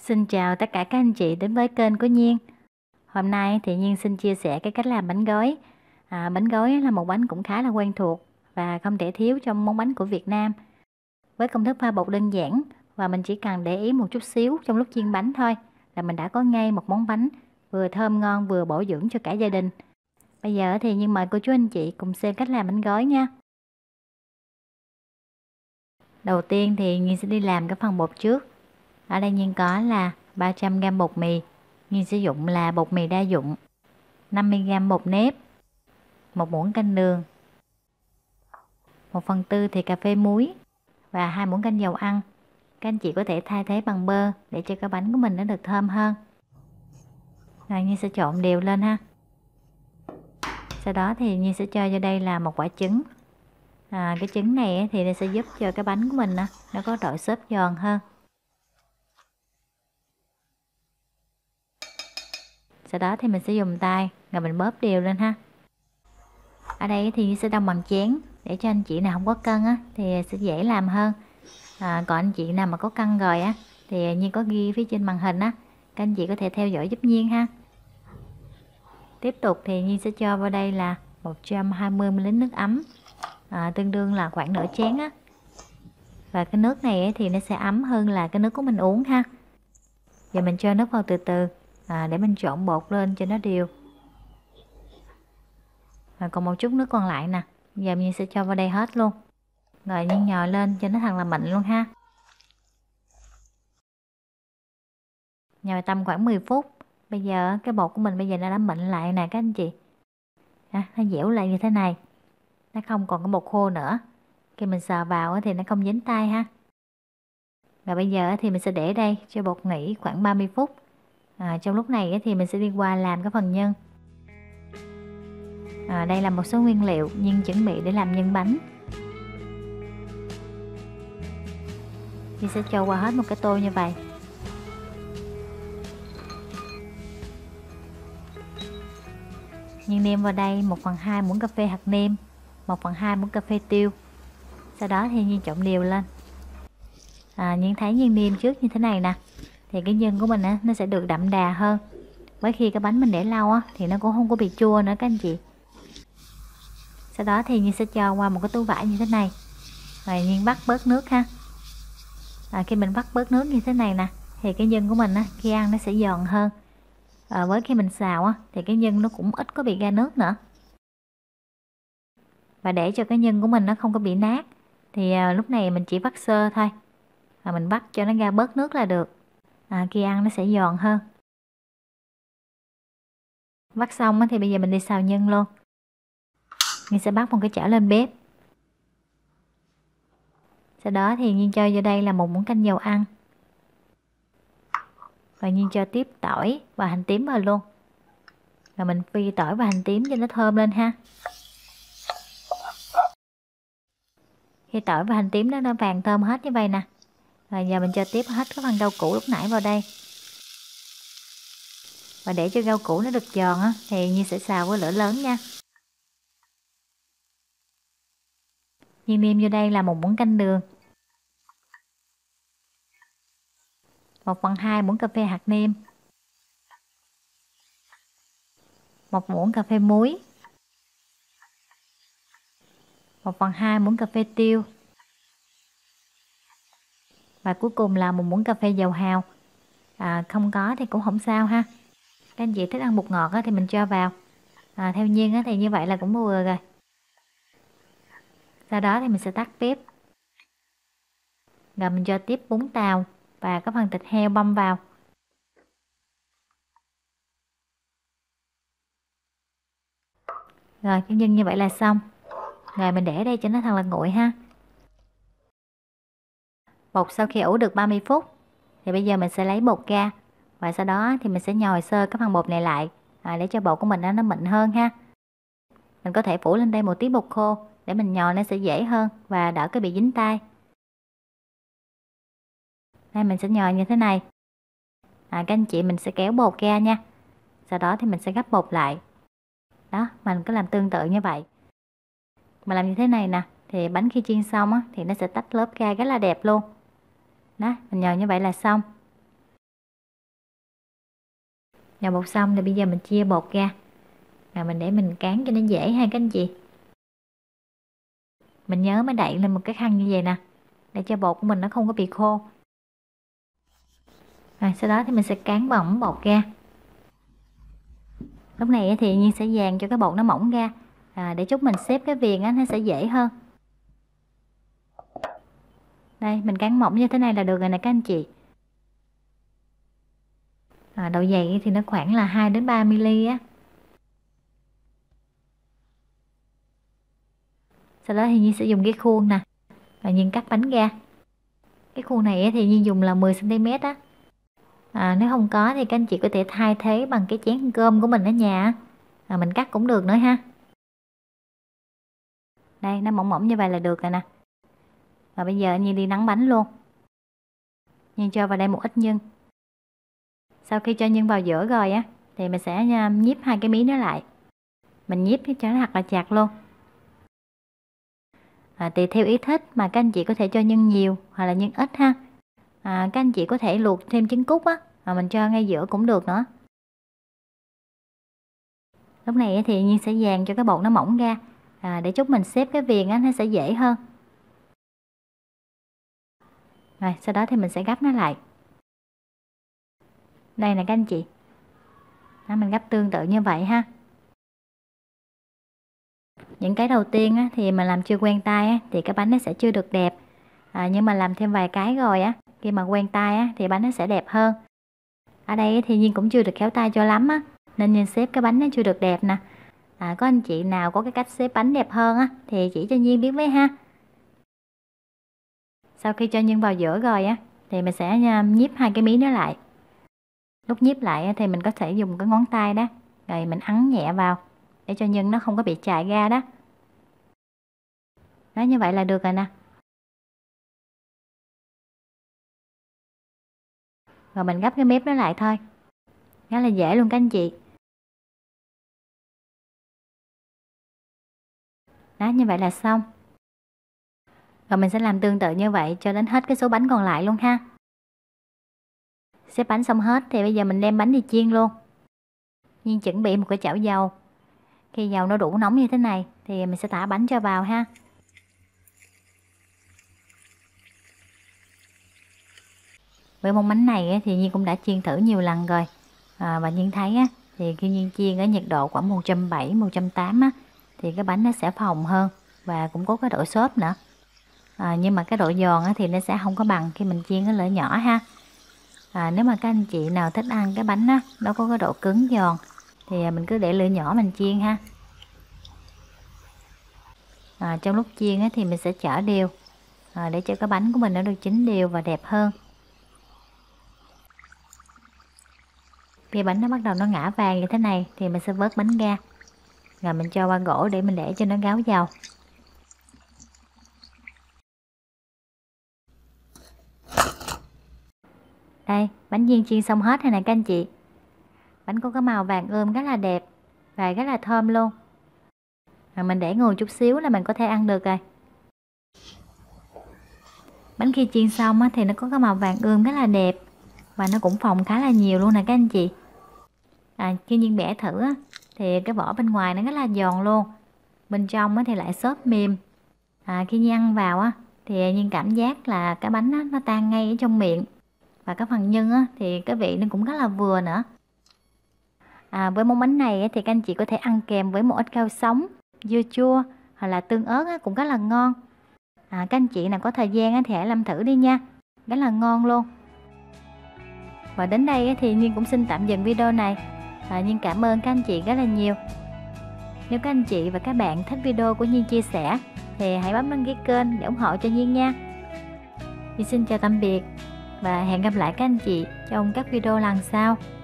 Xin chào tất cả các anh chị đến với kênh của Nhiên. Hôm nay thì Nhiên xin chia sẻ cái cách làm bánh gói. Bánh gói là một bánh cũng khá là quen thuộc và không thể thiếu trong món bánh của Việt Nam. Với công thức pha bột đơn giản và mình chỉ cần để ý một chút xíu trong lúc chiên bánh thôi là mình đã có ngay một món bánh vừa thơm ngon vừa bổ dưỡng cho cả gia đình. Bây giờ thì Nhiên mời cô chú anh chị cùng xem cách làm bánh gói nha. Đầu tiên thì Nhiên sẽ đi làm cái phần bột trước. Ở đây Nhiên có là 300g bột mì. Nhiên sử dụng là bột mì đa dụng, 50g bột nếp, 1 muỗng canh đường, 1/4 thìa cà phê muối và 2 muỗng canh dầu ăn. Các anh chị có thể thay thế bằng bơ để cho cái bánh của mình nó được thơm hơn. Rồi Nhiên sẽ trộn đều lên ha. Sau đó thì Nhiên sẽ cho vô đây là một quả trứng. Cái trứng này thì nó sẽ giúp cho cái bánh của mình nó có độ xốp giòn hơn. Sau đó thì mình sẽ dùng tay rồi mình bóp đều lên ha. Ở đây thì sẽ đông bằng chén để cho anh chị nào không có cân thì sẽ dễ làm hơn. Còn anh chị nào mà có cân rồi thì Nhiên có ghi phía trên màn hình các anh chị có thể theo dõi giúp Nhiên ha. Tiếp tục thì Nhiên sẽ cho vào đây là 120ml nước ấm, tương đương là khoảng nửa chén Và cái nước này thì nó sẽ ấm hơn là cái nước của mình uống ha. Giờ mình cho nước vào từ từ để mình trộn bột lên cho nó đều. Còn một chút nước còn lại nè, giờ mình sẽ cho vào đây hết luôn. Rồi Nhiên nhồi lên cho nó thật là mịn luôn ha. Nhồi tầm khoảng 10 phút. Bây giờ cái bột của mình bây giờ nó đã mịn lại nè các anh chị. Nó dẻo lại như thế này. Nó không còn cái bột khô nữa. Khi mình sờ vào thì nó không dính tay ha. Và bây giờ thì mình sẽ để đây cho bột nghỉ khoảng 30 phút. Trong lúc này thì mình sẽ đi qua làm cái phần nhân. Đây là một số nguyên liệu Nhiên chuẩn bị để làm nhân bánh. Nhiên sẽ cho qua hết một cái tô như vậy. Nhiên nêm vào đây 1/2 muỗng cà phê hạt nêm, 1/2 muỗng cà phê tiêu. Sau đó thì Nhiên trộn đều lên. Nhiên thấy Nhiên nêm trước như thế này nè, thì cái nhân của mình nó sẽ được đậm đà hơn. Với khi cái bánh mình để lâu thì nó cũng không có bị chua nữa các anh chị. Sau đó thì Nhiên sẽ cho qua một cái túi vải như thế này. Rồi Nhiên vắt bớt nước ha. Khi mình vắt bớt nước như thế này nè thì cái nhân của mình khi ăn nó sẽ giòn hơn. Với khi mình xào thì cái nhân nó cũng ít có bị ra nước nữa. Và để cho cái nhân của mình nó không có bị nát thì lúc này mình chỉ vắt sơ thôi. Mình vắt cho nó ra bớt nước là được. Khi ăn nó sẽ giòn hơn. Vắt xong thì bây giờ mình đi xào nhân luôn. Nhiên sẽ bắt một cái chảo lên bếp. Sau đó thì Nhiên cho vô đây là 1 muỗng canh dầu ăn. Và Nhiên cho tiếp tỏi và hành tím vào luôn. Rồi mình phi tỏi và hành tím cho nó thơm lên ha. Khi tỏi và hành tím nó vàng thơm hết như vậy nè. Rồi giờ mình cho tiếp hết cái phần rau củ lúc nãy vào đây. Và để cho rau củ nó được giòn thì Nhiên sẽ xào với lửa lớn nha. Nhiên nêm vô đây là 1 muỗng canh đường, 1/2 muỗng cà phê hạt nêm, 1 muỗng cà phê muối, 1/2 muỗng cà phê tiêu. Và cuối cùng là 1 muỗng cà phê dầu hào. Không có thì cũng không sao ha. Các anh chị thích ăn bột ngọt thì mình cho vào. Theo Nhiên thì như vậy là cũng vừa rồi. Sau đó thì mình sẽ tắt bếp. Rồi mình cho tiếp bún tàu và cái phần thịt heo băm vào. Rồi cái nhân như vậy là xong. Rồi mình để đây cho nó thật là nguội ha. Bột sau khi ủ được 30 phút thì bây giờ mình sẽ lấy bột ra. Và sau đó thì mình sẽ nhồi sơ cái phần bột này lại để cho bột của mình nó mịn hơn ha. Mình có thể phủ lên đây một tí bột khô để mình nhồi nó sẽ dễ hơn và đỡ cái bị dính tay. Đây mình sẽ nhồi như thế này. Các anh chị mình sẽ kéo bột ra nha. Sau đó thì mình sẽ gấp bột lại. Đó, mình cứ làm tương tự như vậy. Mà làm như thế này nè thì bánh khi chiên xong thì nó sẽ tách lớp ra rất là đẹp luôn. Đó, mình nhồi như vậy là xong. Nhào bột xong thì bây giờ mình chia bột ra. Rồi mình để mình cán cho nó dễ ha các anh chị. Mình nhớ mới đậy lên một cái khăn như vậy nè, để cho bột của mình nó không có bị khô. Rồi sau đó thì mình sẽ cán bỏng bột ra. Lúc này thì Nhiên sẽ dàn cho cái bột nó mỏng ra, để chút mình xếp cái viền nó sẽ dễ hơn. Đây, mình cán mỏng như thế này là được rồi nè các anh chị. Độ dày thì nó khoảng là 2 đến 3 mm á. Sau đó thì Nhiên sẽ dùng cái khuôn nè, rồi Nhiên cắt bánh ra. Cái khuôn này thì Nhiên dùng là 10 cm á. Nếu không có thì các anh chị có thể thay thế bằng cái chén cơm của mình ở nhà, mình cắt cũng được nữa ha. Đây, nó mỏng mỏng như vậy là được rồi nè. Và bây giờ Nhiên đi nắng bánh luôn. Nhiên cho vào đây một ít nhân. Sau khi cho nhân vào giữa rồi á, thì mình sẽ nhíp 2 cái mí nó lại. Mình nhíp cho nó thật là chặt luôn. Tùy theo ý thích mà các anh chị có thể cho nhân nhiều hoặc là nhân ít ha. Các anh chị có thể luộc thêm trứng cút á, mình cho ngay giữa cũng được nữa. Lúc này thì Nhiên sẽ dàn cho cái bột nó mỏng ra, để chút mình xếp cái viền á, nó sẽ dễ hơn. Rồi sau đó thì mình sẽ gấp nó lại. Đây nè các anh chị. Đó, mình gấp tương tự như vậy ha. Những cái đầu tiên á, thì mình làm chưa quen tay á, thì cái bánh nó sẽ chưa được đẹp. Nhưng mà làm thêm vài cái rồi á, khi mà quen tay á, thì bánh nó sẽ đẹp hơn. Ở đây thì Nhiên cũng chưa được khéo tay cho lắm á, nên Nhiên xếp cái bánh nó chưa được đẹp nè. Có anh chị nào có cái cách xếp bánh đẹp hơn á, thì chỉ cho Nhiên biết với ha. Sau khi cho nhân vào giữa rồi á, thì mình sẽ nhíp 2 cái mí nó lại. Lúc nhíp lại thì mình có thể dùng cái ngón tay đó, rồi mình ấn nhẹ vào để cho nhân nó không có bị chảy ra đó. Đó, như vậy là được rồi nè. Rồi mình gấp cái mép nó lại thôi. Đó là dễ luôn các anh chị. Đó, như vậy là xong. Rồi mình sẽ làm tương tự như vậy cho đến hết cái số bánh còn lại luôn ha. Xếp bánh xong hết thì bây giờ mình đem bánh đi chiên luôn. Nhiên chuẩn bị một cái chảo dầu. Khi dầu nó đủ nóng như thế này thì mình sẽ thả bánh cho vào ha. Với món bánh này thì Nhiên cũng đã chiên thử nhiều lần rồi. Và Nhiên thấy thì khi Nhiên chiên ở nhiệt độ khoảng 170, 180 thì cái bánh nó sẽ phồng hơn và cũng có cái độ xốp nữa. Nhưng mà cái độ giòn thì nó sẽ không có bằng khi mình chiên ở lửa nhỏ ha. Nếu mà các anh chị nào thích ăn cái bánh nó có cái độ cứng giòn thì mình cứ để lửa nhỏ mình chiên ha. Trong lúc chiên thì mình sẽ chở đều để cho cái bánh của mình nó được chín đều và đẹp hơn. Khi bánh nó bắt đầu nó ngả vàng như thế này thì mình sẽ vớt bánh ra, rồi mình cho qua gỗ để mình để cho nó ráo dầu. Đây, bánh viên chiên xong hết rồi này các anh chị. Bánh có cái màu vàng ươm rất là đẹp và rất là thơm luôn. Mình để nguội chút xíu là mình có thể ăn được rồi. Bánh khi chiên xong thì nó có cái màu vàng ươm rất là đẹp và nó cũng phồng khá là nhiều luôn nè các anh chị. Khi Nhiên bẻ thử thì cái vỏ bên ngoài nó rất là giòn luôn, bên trong thì lại xốp mềm. Khi Nhiên ăn vào thì Nhiên cảm giác là cái bánh nó tan ngay ở trong miệng, và cái phần nhân thì cái vị nó cũng rất là vừa nữa. Với món bánh này thì các anh chị có thể ăn kèm với một ít rau sống, dưa chua hoặc là tương ớt cũng rất là ngon. Các anh chị nào có thời gian thì hãy làm thử đi nha, rất là ngon luôn. Và đến đây thì Nhiên cũng xin tạm dừng video này. Nhiên cảm ơn các anh chị rất là nhiều. Nếu các anh chị và các bạn thích video của Nhiên chia sẻ thì hãy bấm đăng ký kênh để ủng hộ cho Nhiên nha. Nhiên xin chào tạm biệt và hẹn gặp lại các anh chị trong các video lần sau.